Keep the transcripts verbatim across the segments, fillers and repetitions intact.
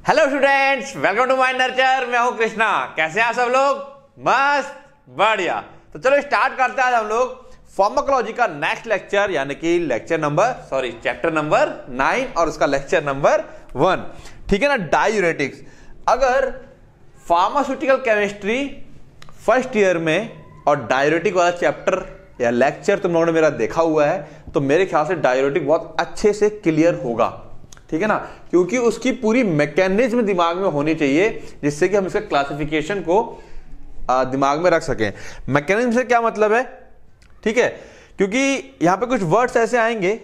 Hello students, welcome to my Nurture. मैं हूं कृष्णा। कैसे हैं आप सब लोग? मस्त, बढ़िया। तो चलो स्टार्ट करते हैं आज हम लोग फार्माकोलॉजी का नेक्स्ट लेक्चर, यानी कि lecture number sorry chapter number nine और उसका लेक्चर नंबर वन। ठीक है ना, डायूरेटिक्स। अगर फार्मास्यूटिकल केमिस्ट्री फर्स्ट ईयर में और डायूरेटिक वाला चैप्टर या लेक्चर तुम लोगों ने मेरा देखा हुआ है तो मेरे ख्याल से डायूरेटिक बहुत अच्छे से क्लियर होगा। ठीक है ना, क्योंकि उसकी पूरी मैकेनिज्म दिमाग में होनी चाहिए जिससे कि हम इसके क्लासिफिकेशन को दिमाग में रख सकें। मैकेनिज्म से क्या मतलब है? ठीक है, क्योंकि यहां पे कुछ वर्ड्स ऐसे आएंगे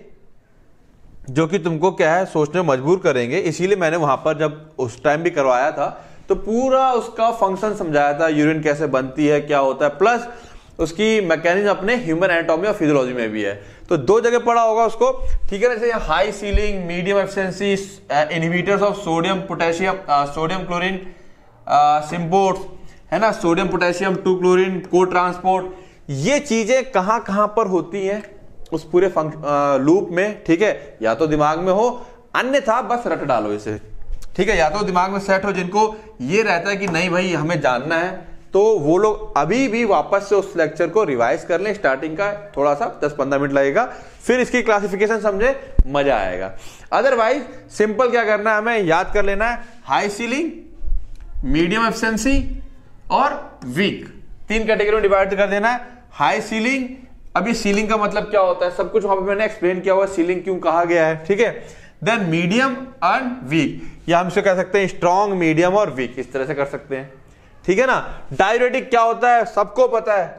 जो कि तुमको क्या है सोचने में मजबूर करेंगे। इसीलिए मैंने वहां पर जब उस टाइम भी करवाया था तो पूरा उसका फंक्शन समझाया था, यूरिन कैसे बनती है, क्या होता है, प्लस उसकी मैकेनिज्म अपने ह्यूमन एनाटॉमी और फिजियोलॉजी में भी है। तो दो जगह पढ़ा होगा उसको। ठीक है, जैसे high ceiling, medium efficiency, inhibitors of sodium potassium, sodium chlorine symports, है ना, sodium potassium two chlorine cotransport. ये चीजें कहां कहां पर होती हैं उस पूरे लूप में। ठीक है, या तो दिमाग में हो, अन्यथा बस रट डालो इसे। ठीक है, या तो दिमाग में सेट हो जिनको ये रहता है कि नहीं भाई हमें जानना है, तो वो लोग अभी भी वापस से उस लेक्चर को रिवाइज कर लें। स्टार्टिंग का थोड़ा सा दस पंद्रह मिनट लगेगा, फिर इसकी क्लासिफिकेशन समझे, मजा आएगा। अदरवाइज सिंपल क्या करना है, हमें याद कर लेना है हाई सीलिंग, मीडियम एफिशिएंसी और वीक, तीन कैटेगरी में डिवाइड कर देना है। हाई सीलिंग, अभी सीलिंग का मतलब क्या होता है सब कुछ वहां पर मैंने एक्सप्लेन किया हुआ, सीलिंग क्यों कहा गया है। ठीक है, देन मीडियम एंड वीक, या हम इसे कह सकते हैं स्ट्रॉन्ग, मीडियम और वीक, इस तरह से कर सकते हैं। ठीक है ना। डायूरेटिक क्या होता है सबको पता है,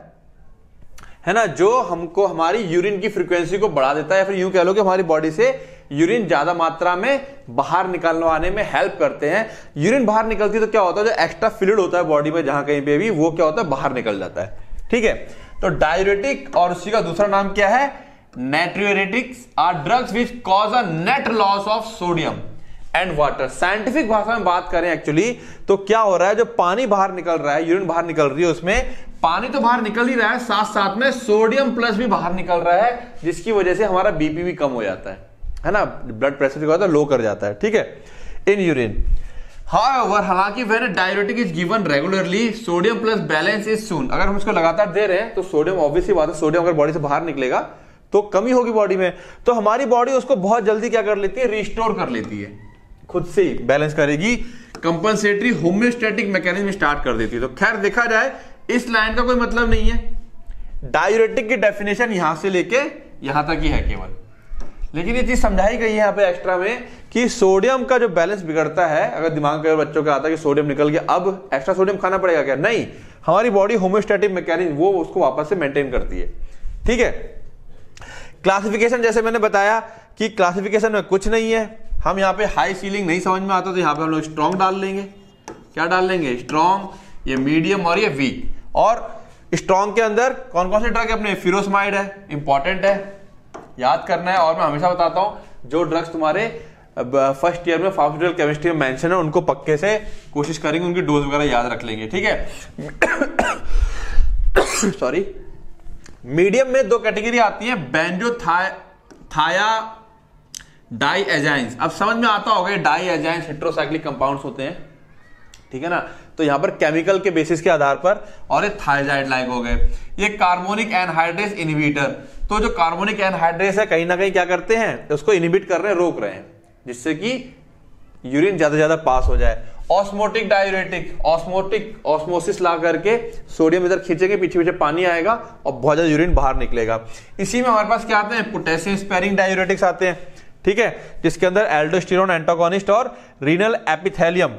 है ना, जो हमको हमारी यूरिन की फ्रीक्वेंसी को बढ़ा देता है, या फिर यूं कह लो कि हमारी बॉडी से यूरिन ज्यादा मात्रा में बाहर निकलवाने में हेल्प करते हैं। यूरिन बाहर निकलती है तो क्या होता है, जो एक्स्ट्रा फ्लूइड होता है बॉडी में जहां कहीं पे भी, वो क्या होता है, बाहर निकल जाता है। ठीक है, तो डायूरेटिक और उसी का दूसरा नाम क्या है, natriuretics are drugs which cause a net loss of sodium and water. Scientific भाषा में बात करें एक्चुअली तो क्या हो रहा है, जो पानी बाहर निकल रहा है, यूरिन बाहर निकल रही है, उसमें पानी तो बाहर निकल ही रहा है, साथ साथ में सोडियम प्लस भी बाहर निकल रहा है, जिसकी वजह से हमारा बीपी भी कम हो जाता है, है ना, ब्लड प्रेशर जो होता है लो कर जाता है। ठीक है, इन यूरिन। हाउएवर, हालांकि when diuretic is given regularly, sodium plus balance is soon. अगर हम इसको लगातार दे रहे हैं तो सोडियम, ऑब्वियसली बात है, सोडियम अगर बॉडी से बाहर निकलेगा तो कमी होगी बॉडी में, तो हमारी बॉडी उसको बहुत जल्दी क्या कर लेती है, रिस्टोर कर लेती है, खुद से ही बैलेंस करेगी, कंपनसेटरी होम्योस्टैटिक मैकेनिज्म स्टार्ट कर देती है। तो खैर देखा जाए इस लाइन का कोई मतलब नहीं है। डायूरेटिक की डेफिनेशन यहां से लेके यहां तक ही है केवल, लेकिन ये चीज समझाई गई है यहां पे एक्स्ट्रा में कि सोडियम का जो बैलेंस बिगड़ता है, अगर दिमाग के बच्चों का आता है कि सोडियम निकल गया, अब एक्स्ट्रा सोडियम खाना पड़ेगा क्या, नहीं, हमारी बॉडी होम्योस्टैटिक मैकेनिज्म वो उसको वापस से मेंटेन करती है। ठीक है, क्लासिफिकेशन जैसे मैंने बताया कि क्लासिफिकेशन में कुछ नहीं है। हम यहाँ पे हाई सीलिंग नहीं समझ में आता तो यहाँ पे हम लोग स्ट्रॉन्ग डाल लेंगे। क्या डाल लेंगे, स्ट्रॉन्ग, ये मीडियम और ये वीक। और स्ट्रॉन्ग के अंदर कौन कौन से ड्रग है, अपने फ्यूरोसमाइड है, इंपॉर्टेंट है, याद करना है। और मैं हमेशा बताता हूं जो ड्रग्स तुम्हारे फर्स्ट ईयर में फार्मास्यूटिकल केमिस्ट्री में मेंशन है उनको पक्के से कोशिश करेंगे, उनकी डोज वगैरह याद रख लेंगे। ठीक है, सॉरी। मीडियम में दो कैटेगरी आती है, बेंजोथाया डाइएजाइंस। अब समझ में आता होगा, डाइएजाइंस हेटेरोसाइक्लिक कंपाउंड्स होते हैं। ठीक है ना, तो यहां पर केमिकल के बेसिस के आधार पर, और ये थायजाइड लाइक हो गए। ये कार्बोनिक एनहाइड्रेस इनहिबिटर, तो जो कार्बोनिक एनहाइड्रेस है कहीं ना कहीं क्या करते हैं, उसको इनहिबिट कर रहे हैं, रोक रहे हैं, जिससे कि यूरिन ज्यादा ज्यादा पास हो जाए। ऑस्मोटिक डायूरेटिक, ऑस्मोटिक ऑस्मोसिस ला करके सोडियम इधर खींचेंगे, पीछे पीछे पानी आएगा और बहुत ज्यादा यूरिन बाहर निकलेगा। इसी में हमारे पास क्या आते हैं, पोटेशियम स्पेयरिंग डायूरेटिक्स आते हैं। ठीक है, जिसके अंदर एल्डोस्टेरोन एंटागोनिस्ट और renal epithelium,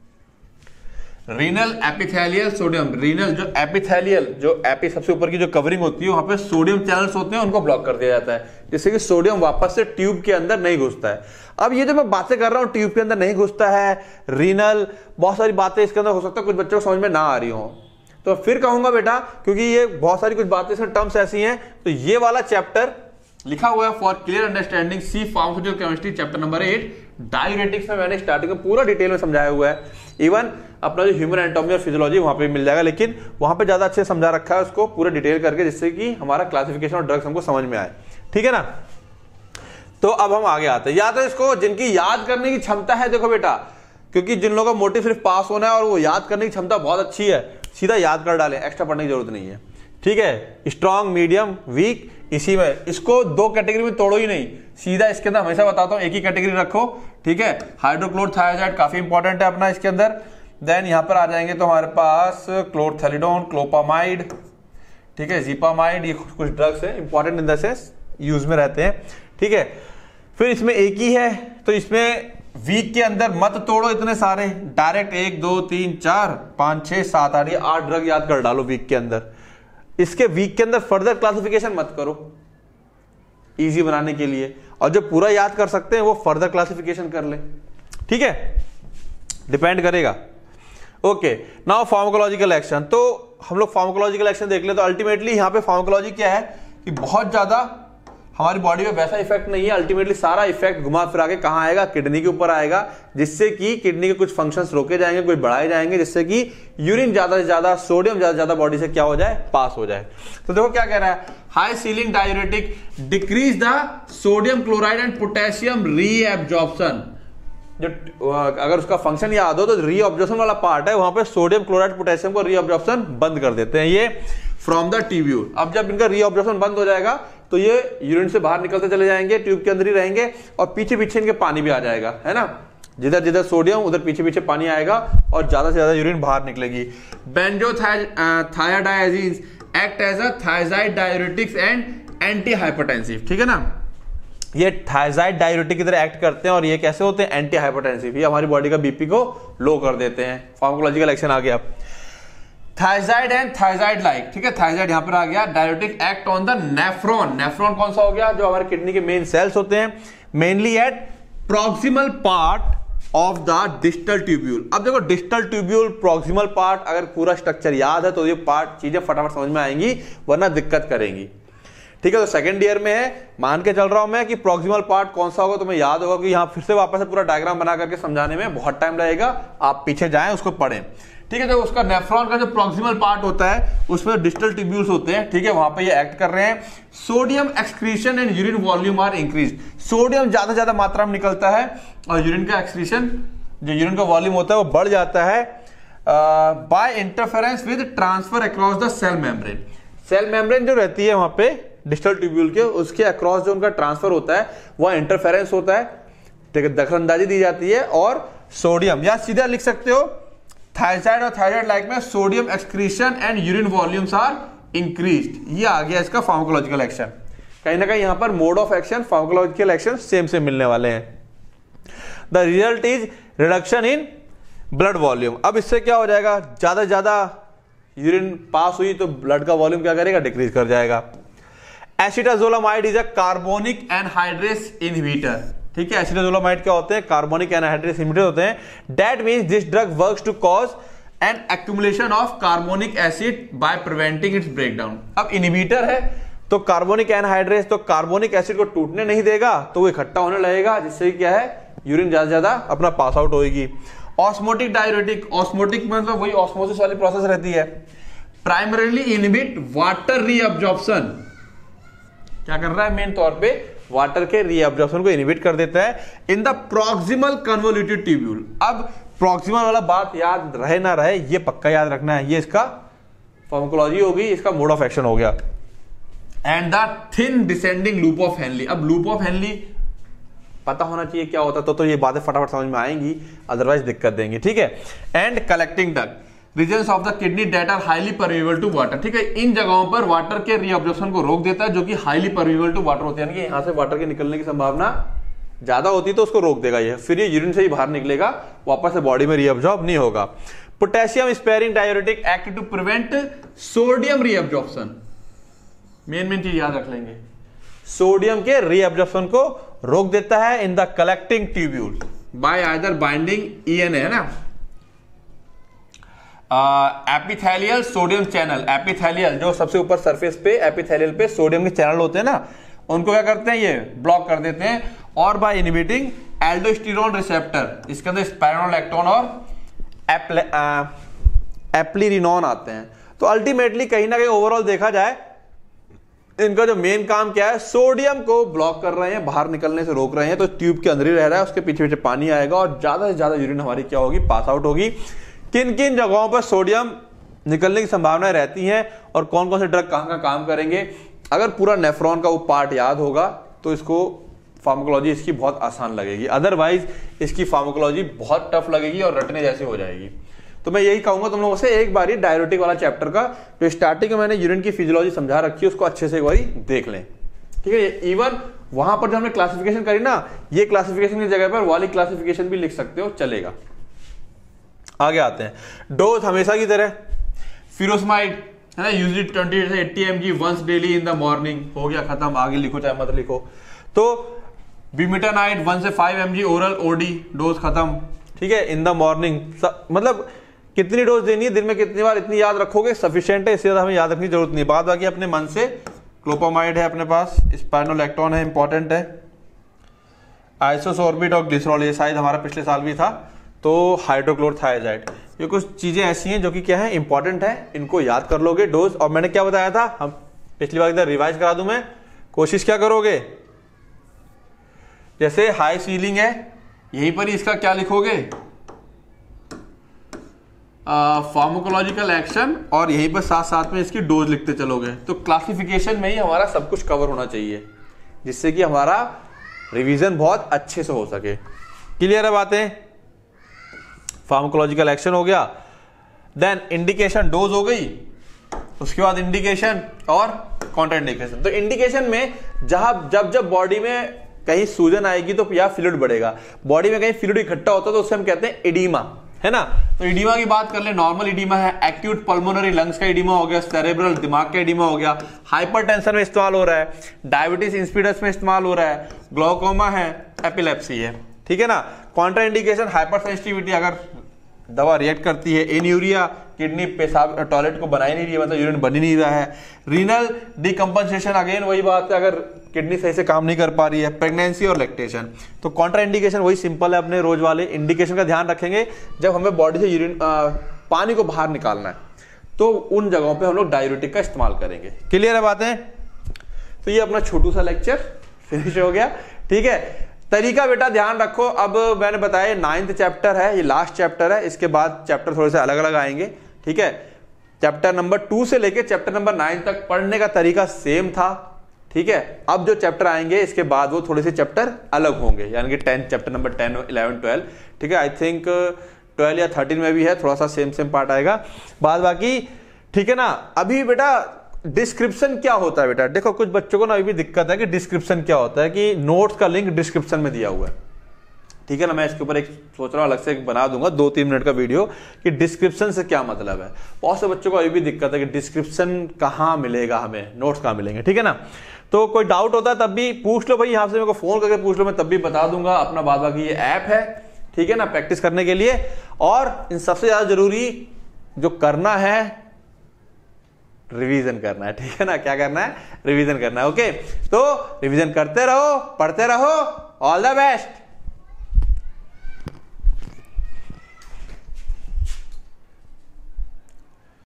renal epithelial sodium, renal जो एपिथेलियल, जो एपी सबसे ऊपर की जो कवरिंग होती है वहां पे सोडियम चैनल्स होते हैं, उनको ब्लॉक कर दिया जाता है, जिससे कि सोडियम वापस से ट्यूब के अंदर नहीं घुसता है। अब ये जो मैं बातें कर रहा हूं, ट्यूब के अंदर नहीं घुसता है, रीनल, बहुत सारी बातें इसके अंदर हो सकता है कुछ बच्चों को समझ में ना आ रही हो, तो फिर कहूंगा बेटा, क्योंकि ये बहुत सारी कुछ बातें इसमें टर्म्स ऐसी हैं, तो ये वाला चैप्टर लिखा हुआ है for clear understanding see pharmaceutical chemistry chapter number eight diuretics में मैंने स्टार्टिंग में पूरा डिटेल में समझाया हुआ है। इवन अपना जो ह्यूमन एनाटॉमी और फिजियोलॉजी वहां पे मिल जाएगा, लेकिन वहां पे ज्यादा अच्छे समझा रखा है उसको पूरा डिटेल करके, जिससे कि हमारा क्लासिफिकेशन और ड्रग्स हमको समझ में आए। ठीक है ना, तो अब हम आगे आते हैं। या तो इसको जिनकी याद करने की क्षमता है, देखो बेटा क्योंकि जिन लोगों का मोटिव सिर्फ पास होना है और वो याद करने की क्षमता बहुत अच्छी है, सीधा याद कर डालें, एक्स्ट्रा पढ़ने की जरूरत नहीं है। ठीक है, स्ट्रॉन्ग, मीडियम, वीक, इसी में इसको दो कैटेगरी में तोड़ो ही नहीं, सीधा इसके अंदर हमेशा बताता हूं एक ही कैटेगरी रखो। ठीक है, हाइड्रोक्लोरथायोजाइड काफी इंपॉर्टेंट है अपना इसके अंदर। देन यहां पर आ जाएंगे तो हमारे पास क्लोरथैलिडोन, क्लोपामाइड, ठीक है, जीपामाइड, ये कुछ ड्रग्स है important in the sense use में रहते हैं। ठीक है, फिर इसमें एक ही है तो इसमें वीक के अंदर मत तोड़ो इतने सारे, डायरेक्ट एक दो तीन चार पांच छह सात आठ, ये आठ ड्रग याद कर डालो वीक के अंदर। इसके वीक के अंदर फर्दर क्लासिफिकेशन मत करो इजी बनाने के लिए, और जो पूरा याद कर सकते हैं वो फर्दर क्लासिफिकेशन कर ले। ठीक है, डिपेंड करेगा। Okay, now pharmacological action. तो हम लोग फार्माकोलॉजिकल एक्शन देख ले, तो अल्टीमेटली यहां पे फार्माकोलॉजी क्या है कि बहुत ज्यादा हमारी बॉडी में वैसा इफेक्ट नहीं है, अल्टीमेटली सारा इफेक्ट घुमा फिरा के कहां आएगा, किडनी के ऊपर आएगा, जिससे कि किडनी के कुछ फंक्शंस रोके जाएंगे, कुछ बढ़ाए जाएंगे, जिससे कि यूरिन ज्यादा से ज्यादा, सोडियम ज्यादा से ज्यादा बॉडी से क्या हो जाए, पास हो जाए। तो देखो क्या कह रहा है, high ceiling diuretic decrease the sodium chloride and potassium reabsorption. जो अगर उसका फंक्शन याद हो तो रीअब्जॉर्प्शन वाला पार्ट है, वहां पे सोडियम क्लोराइड पोटेशियम को रीअब्जॉर्प्शन बंद कर देते हैं ये फ्रॉम द ट्यूब्यूल। अब जब इनका रीअब्जॉर्प्शन बंद हो जाएगा तो ये यूरिन से बाहर निकलते चले जाएंगे, ट्यूब के अंदर ही रहेंगे, और पीछे पीछे इनके पानी भी आ जाएगा, है ना, जिधर जिधर सोडियम उधर पीछे पीछे पानी आएगा और ज्यादा से ज्यादा यूरिन बाहर निकलेगी। Benzothiadiazines act as a thiazide diuretics and antihypertensive. ठीक है ना, ये थायजाइड डायूरेटिक इधर एक्ट करते हैं और ये कैसे होते हैं, एंटी हाइपरटेंसिव, ये हमारी बॉडी का बीपी को लो कर देते हैं। फार्माकोलॉजिकल एक्शन आ गया। थायजाइड एंड थायजाइड लाइक, ठीक है, थायजाइड यहां पर आ गया। Diuretic act on the nephron, nephron कौन सा हो गया, जो हमारे किडनी के मेन सेल्स होते हैं, mainly at proximal part of the distal tubule. अब देखो डिस्टल ट्यूब्यूल, प्रॉक्सिमल पार्ट, अगर पूरा स्ट्रक्चर याद है तो ये पार्ट चीजें फटाफट समझ में आएंगी, वरना दिक्कत करेंगी। ठीक है, तो सेकंड ईयर में है, मान के चल रहा हूं मैं कि प्रॉक्सिमल पार्ट कौन सा होगा, तुम्हें याद होगा कि यहां फिर से वापस से पूरा डायग्राम बना करके समझाने में बहुत टाइम लगेगा, आप पीछे जाएं उसको पढ़ें। ठीक है, तो उसका नेफ्रॉन का जो प्रॉक्सिमल पार्ट होता है उसमें डिस्टल ट्यूब्यूल्स होते हैं। ठीक है, वहां पे ये एक्ट कर रहे हैं। Sodium excretion and urine volume are increase, sodium ज्यादा से ज्यादा मात्रा में निकलता है और यूरिन का एक्सक्रीशन, जो यूरिन का वॉल्यूम होता है वो बढ़ जाता है by interference with transfer across the cell membrane. Cell membrane जो रहती है वहां पे डिस्टल ट्यूब्यूल के, उसके अक्रॉस जो उनका ट्रांसफर होता है वह इंटरफेरेंस होता है। ठीक है, दखलंदाजी दी जाती है, और सोडियम, या सीधा लिख सकते हो थायजाइड और थायराइड लाइक में sodium excretion and urine volumes are increased. ये आ गया इसका फार्माकोलॉजिकल एक्शन। कहीं ना कहीं यहां पर mode of action, pharmacological action same से मिलने वाले हैं। The result is reduction in blood volume. अब इससे क्या हो जाएगा, ज्यादा ज्यादा यूरिन पास हुई तो ब्लड का वॉल्यूम क्या करेगा, डिक्रीज कर जाएगा। Acetazolamide is a carbonic anhydrase inhibitor. ठीक है, एसिटाजोलामाइड क्या होते हैं, कार्बोनिक एनहाइड्रेस इनहिबिटर होते हैं। That means this drug works to cause an accumulation of carbonic acid by preventing its breakdown. अब इनहिबिटर है तो कार्बोनिक एनहाइड्रेस, तो कार्बोनिक एसिड को टूटने नहीं देगा, तो वो इकट्ठा होने लगेगा, जिससे क्या है, यूरिन ज्यादा ज्यादा अपना पास आउट होगी। ऑस्मोटिक डायूरेटिक, ऑस्मोटिक मतलब वही ऑस्मोसिस वाली प्रोसेस रहती है। प्राइमरीली इनहिबिट वाटर रीअब्जॉर्प्शन, क्या कर रहा है, मेन तौर पे वाटर के रीअब्जॉर्प्शन को इनहिबिट कर देता है in the proximal convoluted tubule. अब प्रॉक्सिमल वाला बात याद रहे ना रहे, ये पक्का याद रखना है, ये इसका फार्माकोलॉजी होगी, इसका मोड ऑफ एक्शन हो गया। And the thin descending loop of Henle. अब लूप ऑफ हेनली पता होना चाहिए क्या होता है, तो, तो ये बातें फटाफट समझ में आएंगी, अदरवाइज दिक्कत देंगे। ठीक है, and collecting duct regions of the kidney that are highly permeable to water. ठीक है, इन जगहों पर वाटर के रीअब्जॉर्प्शन को रोक देता है, जो कि हाईली परमेबल टू वाटर होते हैं, यानी कि यहां से वाटर के निकलने की संभावना ज्यादा होती है तो उसको रोक देगा ये, फिर ये यूरिन से ही बाहर निकलेगा, वापस से बॉडी में रीअब्जॉर्ब नहीं होगा। Potassium sparing diuretic act to prevent sodium reabsorption. Main main चीज याद रख लेंगे, सोडियम के रीअब्जॉर्प्शन को रोक देता है in the collecting tubule by either binding ENA, है ना, एपिथेलियल सोडियम चैनल। एपिथेलियल जो सबसे ऊपर सरफेस पे एपिथेलियल पे सोडियम के चैनल होते हैं ना, उनको क्या करते हैं, ये ब्लॉक कर देते हैं। और बाय इनहिबिटिंग एल्डोस्टेरोन रिसेप्टर, इसके अंदर स्पाइरोलैक्टोन और एप्लीरिनोन आते हैं। तो अल्टीमेटली कहीं ना कहीं ओवरऑल देखा जाए इनका जो मेन काम क्या है, सोडियम को ब्लॉक कर रहे हैं, बाहर निकलने से रोक रहे हैं। तो ट्यूब के अंदर ही रह रहा है, उसके पीछे पीछे पानी आएगा और ज्यादा से ज्यादा यूरिन हमारी क्या होगी, पास आउट होगी। किन किन जगहों पर सोडियम निकलने की संभावना रहती है और कौन कौन से ड्रग कहां कहां काम करेंगे, अगर पूरा नेफ्रॉन का वो पार्ट याद होगा तो इसको फार्माकोलॉजी इसकी बहुत आसान लगेगी, अदरवाइज इसकी फार्माकोलॉजी बहुत टफ लगेगी और रटने जैसी हो जाएगी। तो मैं यही कहूंगा तुम लोगों से, एक बारी डायरेटिक वाला चैप्टर का जो स्टार्टिंग में मैंने यूरिन की फिजियोलॉजी समझा रखी है उसको अच्छे से एक बारी देख लें, ठीक है। इवन वहां पर जो हमने क्लासिफिकेशन करी ना, ये क्लासिफिकेशन की जगह पर वाली क्लासिफिकेशन भी लिख सकते हो, चलेगा। आगे आते हैं, डोज हमेशा की तरह फ्यूरोसमाइड है ना, यूजली ट्वेंटी से eighty mg once daily in the morning, हो गया खत्म, आगे लिखो चाहे मत लिखो। तो बिमिटानाइड वन से five mg oral OD, dose खत्म, ठीक है, इन द मॉर्निंग। मतलब कितनी डोज देनी है, दिन में कितनी बार, इतनी याद रखोगे सफिशिएंट है, इससे ज्यादा हमें याद रखने की जरूरत नहीं। बाद बाकी अपने मन से, क्लोपामाइड है अपने पास, स्पाइनोलैक्टोन है, इंपॉर्टेंट है, आइसोसोर्बिट और ग्लिसरॉल, ये शायद हमारा पिछले साल भी था। तो हाइड्रोक्लोरथायजाइड, ये कुछ चीजें ऐसी हैं जो कि क्या है, इंपॉर्टेंट है, इनको याद कर लोगे। डोज, और मैंने क्या बताया था, हम पिछली बार इधर रिवाइज करा दूं मैं, कोशिश क्या करोगे, जैसे हाई सीलिंग है यहीं पर ही इसका क्या लिखोगे, फार्माकोलॉजिकल एक्शन, और यहीं पर साथ साथ में इसकी डोज लिखते चलोगे। तो क्लासिफिकेशन में ही हमारा सब कुछ कवर होना चाहिए, जिससे कि हमारा रिवीजन बहुत अच्छे से हो सके। क्लियर है बातें? फार्माकोलॉजिकल एक्शन हो गया, देन इंडिकेशन, डोज हो गई, उसके बाद इंडिकेशन और कॉन्ट्राइंडिकेशन। तो इंडिकेशन में जहां जब जब बॉडी में कहीं सूजन आएगी तो या फ्लूइड बढ़ेगा, बॉडी में कहीं फ्लूइड इकट्ठा होता है तो उससे हम कहते हैं एडीमा, है ना। तो एडीमा की बात कर ले, नॉर्मल एडीमा है, एक्यूट पल्मोनरी लंग्स का एडीमा हो गया, सेरेब्रल दिमाग का एडीमा हो गया, हाइपरटेंशन में इस्तेमाल हो रहा है, डायबिटीज इंसिपिडस में इस्तेमाल हो रहा है, ग्लाउकोमा है, एपिलेप्सी है, ठीक है ना। कॉन्ट्रा इंडिकेशन, हाइपर सेंसिटिविटी, अगर दवा रिएक्ट करती है, एन्यूरिया, किडनी पेशाब टॉयलेट को बना ही नहीं रही है, मतलब यूरिन बन ही नहीं रहा है, रीनल डिकम्पनसेशन, अगेन वही बात है, अगर किडनी सही से काम नहीं कर पा रही है, प्रेगनेंसी और लैक्टेशन। तो कॉन्ट्रा इंडिकेशन वही सिंपल है, अपने रोज वाले इंडिकेशन का ध्यान रखेंगे। जब हमें बॉडी से यूरिन पानी को बाहर निकालना है तो उन जगहों पे हम लोग डायूरेटिक का इस्तेमाल करेंगे। क्लियर है बातें? तो ये अपना छोटू सा लेक्चर फिनिश हो गया, ठीक है। तरीका बेटा ध्यान रखो, अब मैंने बताया नाइन्थ चैप्टर है, ये लास्ट चैप्टर है, इसके बाद चैप्टर थोड़े से अलग अलग आएंगे, ठीक है। चैप्टर नंबर टू से लेके चैप्टर नंबर नाइन तक पढ़ने का तरीका सेम था, ठीक है। अब जो चैप्टर आएंगे इसके बाद वो थोड़े से चैप्टर अलग होंगे, यानी कि tenth chapter number ten, eleven, twelve, ठीक है। आई थिंक ट्वेल्व या थर्टीन में भी है, थोड़ा सा सेम सेम पार्ट आएगा बाद बाकी, ठीक है ना। अभी बेटा डिस्क्रिप्शन क्या होता है बेटा, देखो कुछ बच्चों को ना अभी भी दिक्कत है कि डिस्क्रिप्शन क्या होता है, कि नोट्स का लिंक डिस्क्रिप्शन में दिया हुआ है, ठीक है ना। मैं इसके ऊपर एक सोच रहा हूं अलग से एक बना दूंगा दो तीन मिनट का वीडियो कि डिस्क्रिप्शन से क्या मतलब है। बहुत से बच्चों को अभी भी दिक्कत है कि डिस्क्रिप्शन कहाँ मिलेगा, हमें नोट्स कहाँ मिलेंगे, ठीक है ना। तो कोई डाउट होता है तब भी पूछ लो भाई, यहाँ से मेरे को फोन करके पूछ लो, मैं तब भी बता दूंगा। अपना बाद बाकी ये ऐप है, ठीक है ना, प्रैक्टिस करने के लिए। और इन सबसे ज्यादा जरूरी जो करना है, रिवीजन करना है, ठीक है ना। क्या करना है? रिवीजन करना है, ओके। तो रिवीजन करते रहो, पढ़ते रहो, ऑल द बेस्ट।